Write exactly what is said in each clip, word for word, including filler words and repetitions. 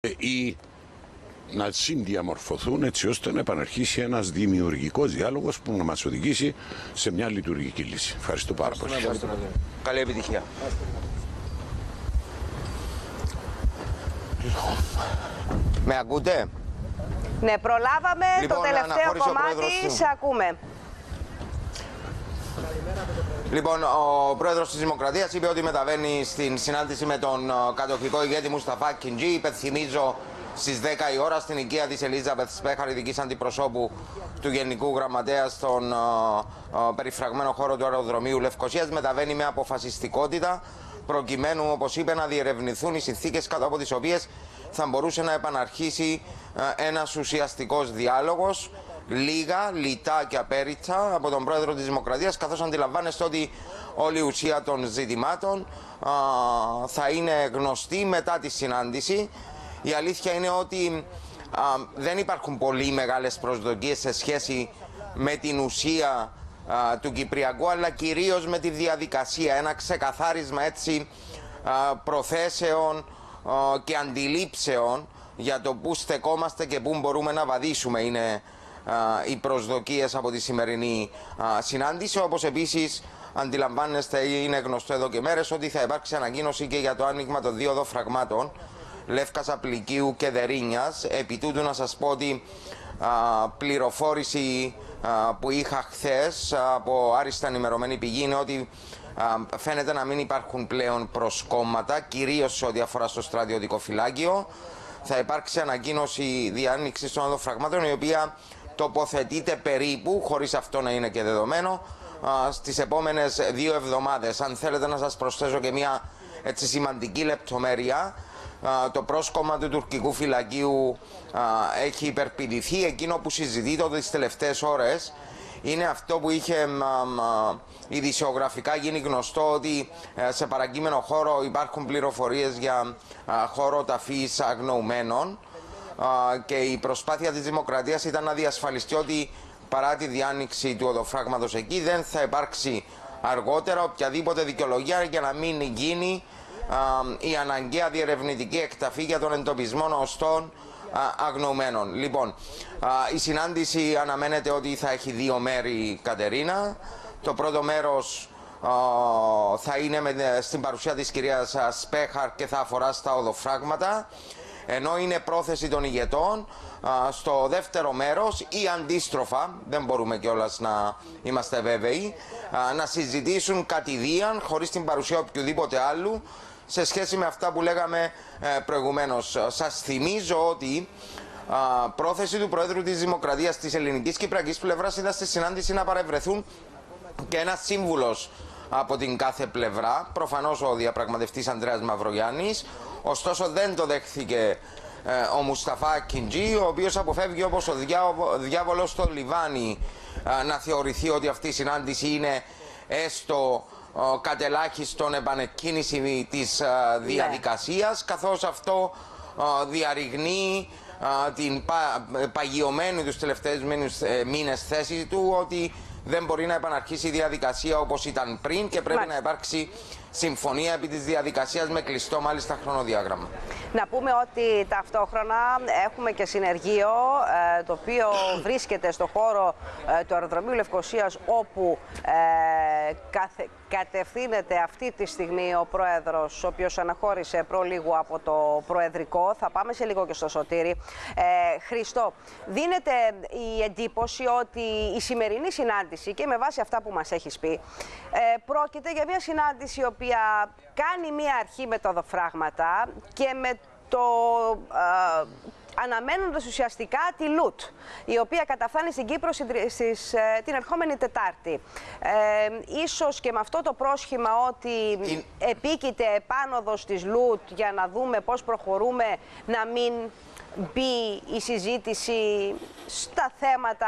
ή να συνδιαμορφωθούν έτσι ώστε να επαναρχίσει ένας δημιουργικός διάλογος που να μας οδηγήσει σε μια λειτουργική λύση. Ευχαριστώ πάρα πολύ. Καλή επιτυχία. Με ακούτε? Ναι, προλάβαμε. Λοιπόν, το τελευταίο κομμάτι, σε ακούμε. Λοιπόν, ο πρόεδρος της Δημοκρατίας είπε ότι μεταβαίνει στην συνάντηση με τον κατοχικό ηγέτη Μουσταφά Ακιντζή. Υπενθυμίζω στις δέκα η ώρα στην οικία της Ελίζαμπεθ Σπέχαρ, ειδικής αντιπροσώπου του Γενικού Γραμματέα στον uh, uh, περιφραγμένο χώρο του αεροδρομίου Λευκωσίας. Μεταβαίνει με αποφασιστικότητα προκειμένου, όπως είπε, να διερευνηθούν οι συνθήκες κάτω από τις οποίες θα μπορούσε να επαναρχίσει uh, ένας ουσιαστικός διάλογος. Λίγα, λιτά και απέριτα από τον πρόεδρο της Δημοκρατίας, καθώς αντιλαμβάνεστε ότι όλη η ουσία των ζητημάτων α, θα είναι γνωστή μετά τη συνάντηση. Η αλήθεια είναι ότι α, δεν υπάρχουν πολύ μεγάλες προσδοκίες σε σχέση με την ουσία α, του Κυπριακού, αλλά κυρίως με τη διαδικασία. Ένα ξεκαθάρισμα έτσι α, προθέσεων α, και αντιλήψεων για το πού στεκόμαστε και πού μπορούμε να βαδίσουμε είναι οι προσδοκίες από τη σημερινή συνάντηση. Όπως επίσης αντιλαμβάνεστε, είναι γνωστό εδώ και μέρες, ότι θα υπάρξει ανακοίνωση και για το άνοιγμα των δύο οδοφραγμάτων Λεύκας Απλικίου και Δερίνιας. Επί τούτου να σας πω ότι α, πληροφόρηση α, που είχα χθες από άριστα ενημερωμένη πηγή είναι ότι α, φαίνεται να μην υπάρχουν πλέον προσκόμματα, κυρίως σε ό,τι αφορά στο στρατιωτικό φυλάκιο. Θα υπάρξει ανακοίνωση διάνοιξης των οδοφραγμάτων, η οποία τοποθετείται περίπου, χωρίς αυτό να είναι και δεδομένο, στις επόμενες δύο εβδομάδες. Αν θέλετε να σας προσθέσω και μια έτσι σημαντική λεπτομέρεια, το πρόσκομμα του τουρκικού φυλακίου έχει υπερπηδηθεί. Εκείνο που συζητείται τις τελευταίες ώρες είναι αυτό που είχε ειδησιογραφικά γίνει γνωστό, ότι σε παρακείμενο χώρο υπάρχουν πληροφορίες για χώρο ταφής αγνοουμένων, και η προσπάθεια της Δημοκρατίας ήταν να διασφαλιστεί ότι παρά τη διάνοιξη του οδοφράγματος εκεί δεν θα υπάρξει αργότερα οποιαδήποτε δικαιολογία για να μην γίνει α, η αναγκαία διερευνητική εκταφή για τον εντοπισμό οστών αγνοουμένων. Λοιπόν, α, η συνάντηση αναμένεται ότι θα έχει δύο μέρη, Κατερίνα. Το πρώτο μέρος α, θα είναι με, στην παρουσία της κυρίας Σπέχαρ και θα αφορά στα οδοφράγματα, ενώ είναι πρόθεση των ηγετών α, στο δεύτερο μέρος ή αντίστροφα, δεν μπορούμε κιόλας να είμαστε βέβαιοι, α, να συζητήσουν κατηδίαν χωρίς την παρουσία οποιοδήποτε άλλου σε σχέση με αυτά που λέγαμε ε, προηγουμένως. Σας θυμίζω ότι α, πρόθεση του Προέδρου της Δημοκρατίας της ελληνικής κυπριακής πλευράς ήταν στη συνάντηση να παρευρεθούν και ένας σύμβουλος από την κάθε πλευρά, προφανώς ο διαπραγματευτής Ανδρέας Μαυρογιάννης. Ωστόσο δεν το δέχθηκε ε, ο Μουσταφά Ακιντζή, ο οποίος αποφεύγει όπως ο διάβολος στο λιβάνι ε, να θεωρηθεί ότι αυτή η συνάντηση είναι έστω ε, κατελάχιστον επανεκκίνηση της ε, διαδικασίας, καθώς αυτό ε, διαρριγνύει ε, την πα, παγιωμένη τους τελευταίους μήνες θέση του ότι δεν μπορεί να επαναρχίσει η διαδικασία όπως ήταν πριν και πρέπει Μάλιστα. να υπάρξει συμφωνία επί της διαδικασίας με κλειστό μάλιστα χρονοδιάγραμμα. Να πούμε ότι ταυτόχρονα έχουμε και συνεργείο ε, το οποίο βρίσκεται στο χώρο ε, του αεροδρομίου Λευκωσίας, όπου ε, καθε, κατευθύνεται αυτή τη στιγμή ο πρόεδρος, ο οποίος αναχώρησε προλίγου από το προεδρικό. Θα πάμε σε λίγο και στο Σωτήρι. Ε, Χριστό, δίνεται η εντύπωση ότι η σημερινή συνάντηση, και με βάση αυτά που μας έχεις πει, ε, πρόκειται για μια συνάντηση η οποία κάνει μια αρχή με τα οδοφράγματα και με το ε, αναμένοντας ουσιαστικά τη ΛΟΥΤ, η οποία καταφθάνει στην Κύπρο στις, ε, την ερχόμενη Τετάρτη. Ε, ίσως και με αυτό το πρόσχημα ότι η... επίκειται επάνωδος της ΛΟΥΤ για να δούμε πώς προχωρούμε, να μην μπει η συζήτηση στα θέματα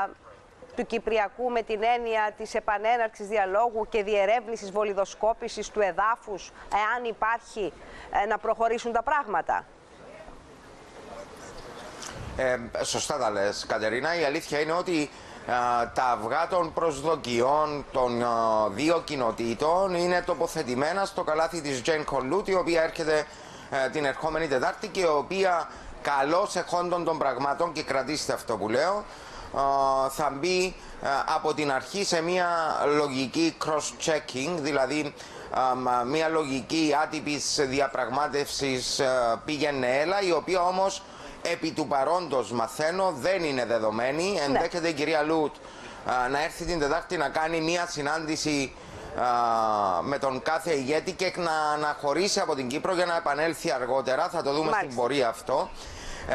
του Κυπριακού με την έννοια της επανέναρξης διαλόγου και διερεύνησης βολιδοσκόπησης του εδάφους, εάν υπάρχει, ε, να προχωρήσουν τα πράγματα. Ε, σωστά τα λες, Κατερίνα. Η αλήθεια είναι ότι α, τα αυγά των προσδοκιών των α, δύο κοινοτήτων είναι τοποθετημένα στο καλάθι της Τζέιν Κολούτ, η οποία έρχεται ε, την ερχόμενη Τετάρτη και η οποία καλώς εχόντων των πραγμάτων, και κρατήστε αυτό που λέω, ε, θα μπει ε, από την αρχή σε μια λογική cross-checking, δηλαδή ε, μια λογική άτυπης διαπραγμάτευσης ε, πήγαινε έλα, η οποία όμως επί του παρόντος μαθαίνω δεν είναι δεδομένη. Ναι. Ενδέχεται η κυρία Λουτ α, να έρθει την Τετάρτη να κάνει μία συνάντηση α, με τον κάθε ηγέτη και να αναχωρήσει από την Κύπρο για να επανέλθει αργότερα. Θα το δούμε Μάλιστα. στην πορεία αυτό. Ε,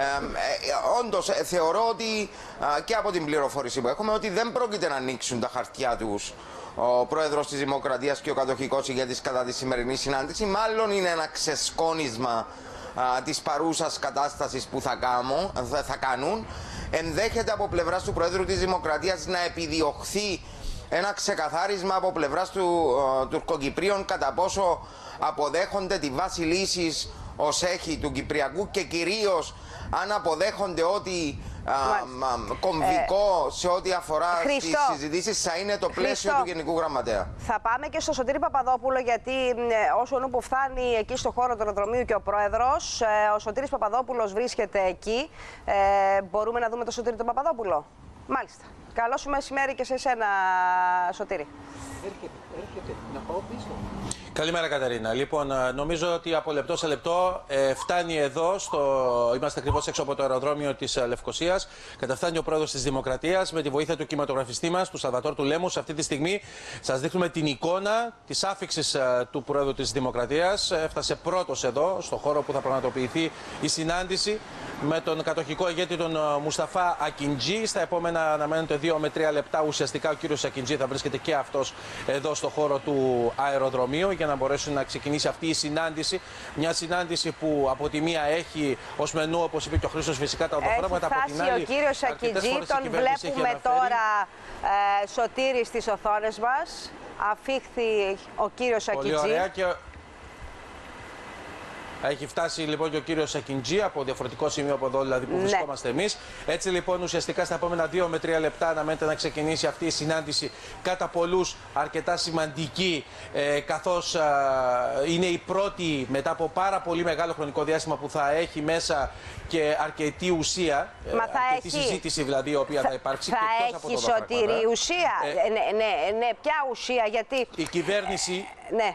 ε, όντως ε, θεωρώ ότι α, και από την πληροφόρηση που έχουμε ότι δεν πρόκειται να ανοίξουν τα χαρτιά τους ο πρόεδρος της Δημοκρατίας και ο κατοχικός ηγέτης κατά τη σημερινή συνάντηση. Μάλλον είναι ένα ξεσκόνισμα Α, της παρούσας κατάστασης που θα, κάμω, θα κάνουν. Ενδέχεται από πλευράς του Προέδρου της Δημοκρατίας να επιδιωχθεί ένα ξεκαθάρισμα από πλευράς του uh, Τουρκοκυπρίων κατά πόσο αποδέχονται τη βάση λύσης ως έχει του Κυπριακού και κυρίως αν αποδέχονται ότι α, α, κομβικό ε, σε ό,τι αφορά Χριστό, τις συζητήσεις θα είναι το πλαίσιο Χριστό, του Γενικού Γραμματέα. Θα πάμε και στο Σωτήρη Παπαδόπουλο, γιατί ε, όσο νου που φτάνει εκεί στο χώρο του αεροδρομίου και ο πρόεδρος, ε, ο Σωτήρης Παπαδόπουλος βρίσκεται εκεί. Ε, μπορούμε να δούμε το Σωτήρη τον Παπαδόπουλο? Μάλιστα. Καλό σου μεσημέρι και σε εσένα, Σωτήρη. Έρχεται, έρχεται. Να πάω πίσω. Καλημέρα, Κατερίνα. Λοιπόν, νομίζω ότι από λεπτό σε λεπτό ε, φτάνει εδώ, στο... είμαστε ακριβώς έξω από το αεροδρόμιο της Λευκωσίας. Καταφτάνει ο πρόεδρος της Δημοκρατίας με τη βοήθεια του κινηματογραφιστή μας, του Σαλβατόρ του Λέμους. Αυτή τη στιγμή σας δείχνουμε την εικόνα της άφιξης ε, του πρόεδρου της Δημοκρατίας. Έφτασε πρώτος εδώ, στο χώρο που θα πραγματοποιηθεί η συνάντηση με τον κατοχικό ηγέτη τον Μουσταφά Ακιντζή. Στα επόμενα αναμένονται δύο με τρία λεπτά. Ουσιαστικά ο κύριος Ακιντζή θα βρίσκεται και αυτός εδώ στο χώρο του αεροδρομίου για να μπορέσουν να ξεκινήσει αυτή η συνάντηση. Μια συνάντηση που από τη μία έχει ως μενού, όπως είπε και ο Χρήστος, φυσικά τα οδοφράγματα. Από την άλλη, ο κύριος Ακιντζή, τον βλέπουμε τώρα, ε, Σωτήρη, στις οθόνες μας. Αφήχθη ο κύριος Ακιντζή. Πολύ ωραία. Και... έχει φτάσει λοιπόν και ο κύριος Ακιντζή από διαφορετικό σημείο από εδώ, δηλαδή που ναι. βρισκόμαστε εμείς. Έτσι λοιπόν, ουσιαστικά στα επόμενα δύο με τρία λεπτά αναμένεται να ξεκινήσει αυτή η συνάντηση, κατά πολλούς αρκετά σημαντική, ε, καθώς ε, είναι η πρώτη μετά από πάρα πολύ μεγάλο χρονικό διάστημα που θα έχει μέσα και αρκετή ουσία. Μα θα αρκετή έχει... συζήτηση δηλαδή, η οποία θα, θα υπάρξει. Θα και έχει, Σωτήρη, ουσία. Ε, ναι, ναι, ναι, ποια ουσία, γιατί. Η κυβέρνηση. Ναι.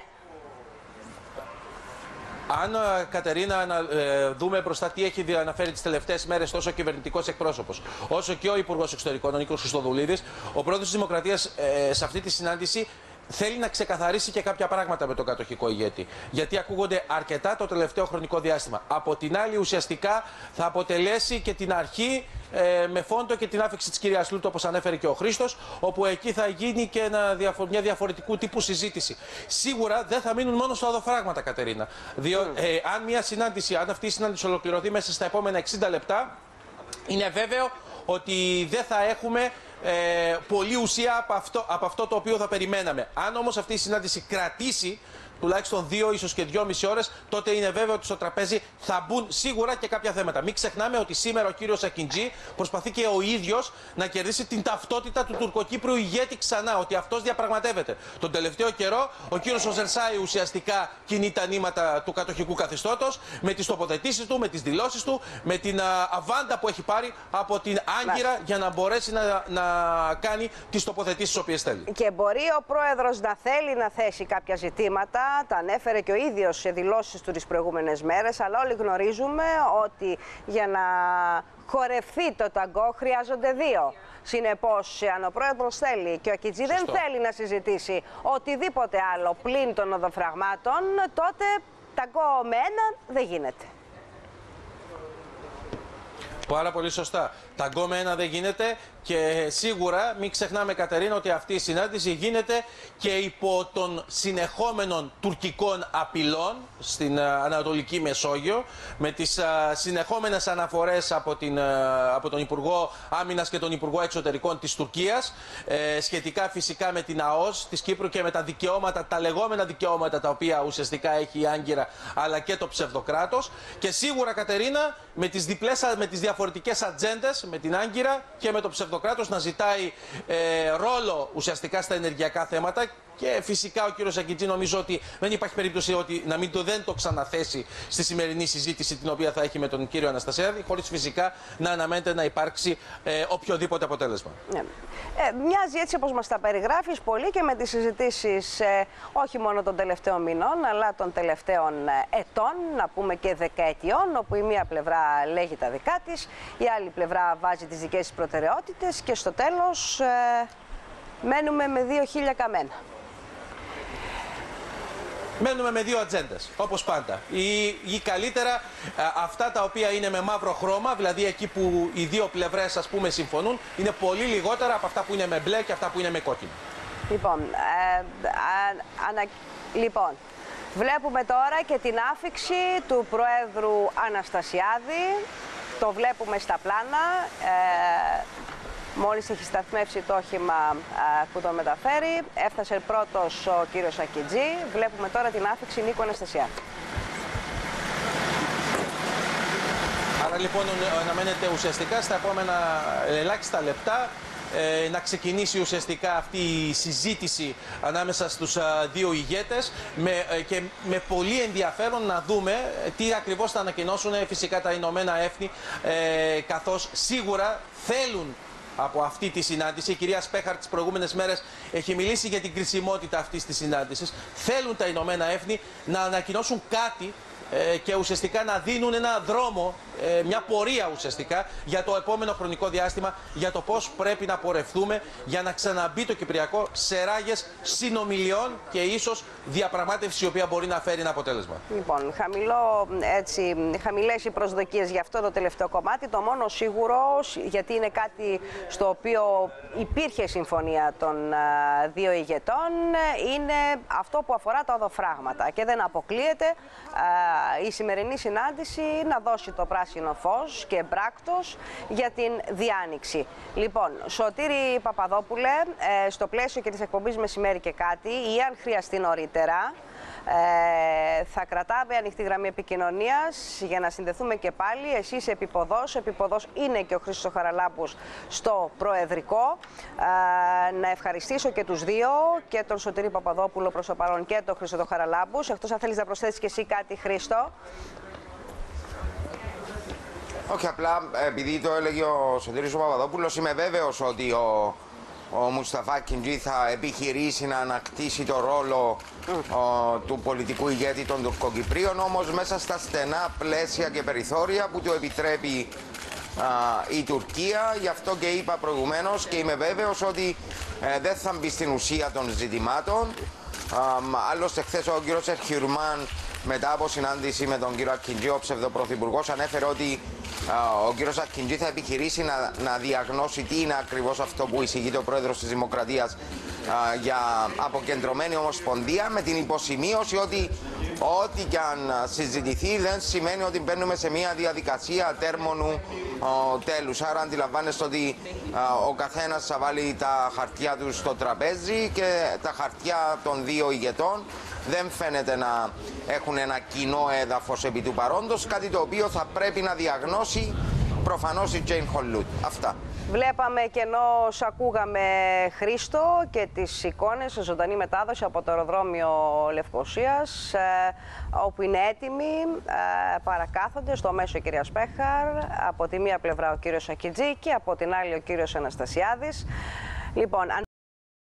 Αν, Κατερίνα, να ε, δούμε μπροστά τι έχει αναφέρει τις τελευταίες μέρες τόσο ο κυβερνητικός εκπρόσωπος, όσο και ο Υπουργός Εξωτερικών, ο Νίκος Χριστοδουλίδης, ο πρόεδρος της Δημοκρατίας ε, σε αυτή τη συνάντηση θέλει να ξεκαθαρίσει και κάποια πράγματα με τον κατοχικό ηγέτη. Γιατί ακούγονται αρκετά το τελευταίο χρονικό διάστημα. Από την άλλη, ουσιαστικά θα αποτελέσει και την αρχή ε, με φόντο και την άφηξη της κυρίας Λούτ, όπως ανέφερε και ο Χρήστος, όπου εκεί θα γίνει και ένα, μια διαφορετικού τύπου συζήτηση. Σίγουρα δεν θα μείνουν μόνο στα οδοφράγματα, Κατερίνα. Διότι ε, αν μια συνάντηση, αν αυτή η συνάντηση ολοκληρωθεί μέσα στα επόμενα εξήντα λεπτά, είναι βέβαιο ότι δεν θα έχουμε ε, πολλή ουσία από αυτό, από αυτό το οποίο θα περιμέναμε. Αν όμως αυτή η συνάντηση κρατήσει τουλάχιστον δύο, ίσως και δυόμιση ώρες, τότε είναι βέβαιο ότι στο τραπέζι θα μπουν σίγουρα και κάποια θέματα. Μην ξεχνάμε ότι σήμερα ο κύριος Ακιντζή προσπαθεί και ο ίδιος να κερδίσει την ταυτότητα του τουρκοκύπριου ηγέτη ξανά, ότι αυτός διαπραγματεύεται. Τον τελευταίο καιρό ο κύριος Οζερσάη ουσιαστικά κινεί τα νήματα του κατοχικού καθεστώτος με τις τοποθετήσεις του, με τις δηλώσεις του, με την α, αβάντα που έχει πάρει από την Άγκυρα για να μπορέσει να, να κάνει τις τοποθετήσεις τις οποίες θέλει. Και μπορεί ο πρόεδρος να θέλει να θέσει κάποια ζητήματα. Τα ανέφερε και ο ίδιος σε δηλώσεις του τις προηγούμενες μέρες, αλλά όλοι γνωρίζουμε ότι για να χορευθεί το ταγκό χρειάζονται δύο. Συνεπώς, αν ο πρόεδρος θέλει και ο Ακιντζή δεν θέλει να συζητήσει οτιδήποτε άλλο πλην των οδοφραγμάτων, τότε ταγκό με έναν δεν γίνεται. Πάρα πολύ σωστά. Ταγκό με ένα δεν γίνεται και σίγουρα μην ξεχνάμε, Κατερίνα, ότι αυτή η συνάντηση γίνεται και υπό των συνεχόμενων τουρκικών απειλών στην uh, Ανατολική Μεσόγειο, με τις uh, συνεχόμενες αναφορές από, την, uh, από τον Υπουργό Άμυνας και τον Υπουργό Εξωτερικών της Τουρκίας, ε, σχετικά φυσικά με την ΑΟΣ της Κύπρου και με τα δικαιώματα, τα λεγόμενα δικαιώματα τα οποία ουσιαστικά έχει η Άγκυρα αλλά και το ψευδοκράτος. Και σίγουρα, Κατερίνα, με τις, διπλές, με τις διαφορετικές ατζέντες, με την Άγκυρα και με το ψευδοκράτος να ζητάει ε, ρόλο ουσιαστικά στα ενεργειακά θέματα Και φυσικά ο κύριος Ακιτζή νομίζω ότι δεν υπάρχει περίπτωση ότι να μην το, δεν το ξαναθέσει στη σημερινή συζήτηση την οποία θα έχει με τον κύριο Αναστασιάδη, χωρίς φυσικά να αναμένεται να υπάρξει ε, οποιοδήποτε αποτέλεσμα. Ναι. Ε, μοιάζει έτσι όπως μας τα περιγράφεις πολύ και με τις συζητήσεις ε, όχι μόνο των τελευταίων μηνών αλλά των τελευταίων ε, ετών, να πούμε και δεκαετιών, όπου η μία πλευρά λέγει τα δικά της, η άλλη πλευρά βάζει τις δικές της προτεραιότητες και στο τέλος ε, μένουμε με δύο χίλια καμένα. Μένουμε με δύο ατζέντες, όπως πάντα. Ή, ή καλύτερα α, αυτά τα οποία είναι με μαύρο χρώμα, δηλαδή εκεί που οι δύο πλευρές ας πούμε συμφωνούν, είναι πολύ λιγότερα από αυτά που είναι με μπλε και αυτά που είναι με κόκκινο. Λοιπόν, ε, α, ανα, λοιπόν, βλέπουμε τώρα και την άφιξη του Προέδρου Αναστασιάδη. Το βλέπουμε στα πλάνα. Ε, Μόλις έχει σταθμεύσει το όχημα α, που το μεταφέρει, έφτασε πρώτος ο κύριος Ακιτζή. Βλέπουμε τώρα την άφιξη Νίκου Αναστασιάδη. Άρα λοιπόν αναμένεται ουσιαστικά στα επόμενα ελάχιστα λεπτά ε, να ξεκινήσει ουσιαστικά αυτή η συζήτηση ανάμεσα στους α, δύο ηγέτες με, ε, και με πολύ ενδιαφέρον να δούμε τι ακριβώς θα ανακοινώσουν φυσικά τα Ηνωμένα Έθνη, ε, καθώς σίγουρα θέλουν από αυτή τη συνάντηση. Η κυρία Σπέχαρ τις προηγούμενες μέρες έχει μιλήσει για την κρισιμότητα αυτής της συνάντησης. Θέλουν τα Ηνωμένα Έθνη να ανακοινώσουν κάτι ε, και ουσιαστικά να δίνουν ένα δρόμο, ε, μια πορεία ουσιαστικά για το επόμενο χρονικό διάστημα, για το πώς πρέπει να πορευτούμε για να ξαναμπεί το Κυπριακό σε ράγες συνομιλιών και ίσως διαπραγμάτευση η οποία μπορεί να φέρει ένα αποτέλεσμα. Λοιπόν, χαμηλό, έτσι, χαμηλές οι προσδοκίες για αυτό το τελευταίο κομμάτι. Το μόνο σίγουρο, γιατί είναι κάτι στο οποίο υπήρχε συμφωνία των α, δύο ηγετών, είναι αυτό που αφορά τα οδοφράγματα. Και δεν αποκλείεται α, η σημερινή συνάντηση να δώσει το πράσινο φως και μπράκτος για την διάνοιξη. Λοιπόν, Σωτήρη Παπαδόπουλε, ε, στο πλαίσιο και της εκπομπής Μεσημέρι και κάτι, ή αν χρειαστεί νωρίτερα, Ε, θα κρατάμε ανοιχτή γραμμή επικοινωνίας για να συνδεθούμε και πάλι. Εσείς επίποδος, επίποδος είναι και ο Χρήστος Χαραλάμπους στο Προεδρικό. Ε, να ευχαριστήσω και τους δύο, και τον Σωτήρη Παπαδόπουλο προς το παρόν και τον Χρήστο Χαραλάμπους. Εκτός αν θέλεις να προσθέσεις και εσύ κάτι, Χρήστο. Όχι, απλά επειδή το έλεγε ο Σωτήρης ο Παπαδόπουλος, είμαι βέβαιος ότι ο ο Μουσταφά Ακιτζή θα επιχειρήσει να ανακτήσει το ρόλο ο, του πολιτικού ηγέτη των Τουρκοκυπρίων, όμως μέσα στα στενά πλαίσια και περιθώρια που του επιτρέπει α, η Τουρκία. Γι' αυτό και είπα προηγουμένως και είμαι βέβαιος ότι ε, δεν θα μπει στην ουσία των ζητημάτων. Α, άλλωστε χθες ο κύριος Ερχιουρμάν, μετά από συνάντηση με τον κύριο Ακιτζή, ο ψευδοπρωθυπουργός, ανέφερε ότι α, ο κύριος Ακιτζή θα επιχειρήσει να, να διαγνώσει τι είναι ακριβώς αυτό που εισηγείται ο πρόεδρος της Δημοκρατίας α, για αποκεντρωμένη ομοσπονδία, με την υποσημείωση ότι ό,τι και αν συζητηθεί δεν σημαίνει ότι μπαίνουμε σε μια διαδικασία τέρμονου ο, τέλους. Άρα αντιλαμβάνεστε ότι α, ο καθένας θα βάλει τα χαρτιά του στο τραπέζι και τα χαρτιά των δύο ηγετών δεν φαίνεται να έχουν ένα κοινό έδαφος επί του παρόντος, κάτι το οποίο θα πρέπει να διαγνώσει προφανώς η Τζέιν Χολούτ. Αυτά. Βλέπαμε και ενώ σ' ακούγαμε, Χρήστο, και τις εικόνες σε ζωντανή μετάδοση από το αεροδρόμιο Λευκωσίας, ε, όπου είναι έτοιμοι, ε, παρακάθονται στο μέσο η κυρία Σπέχαρ, από τη μία πλευρά ο κύριος Ακιτζή και από την άλλη ο κύριος Αναστασιάδης. Λοιπόν,